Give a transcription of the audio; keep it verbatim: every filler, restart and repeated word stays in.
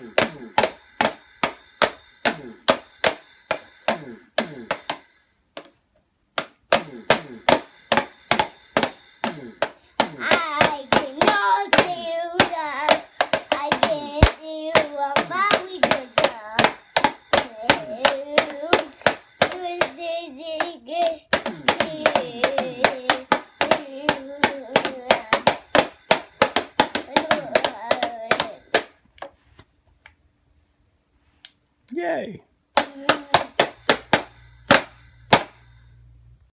I cannot do that. I can't do a mommy good job. Yay!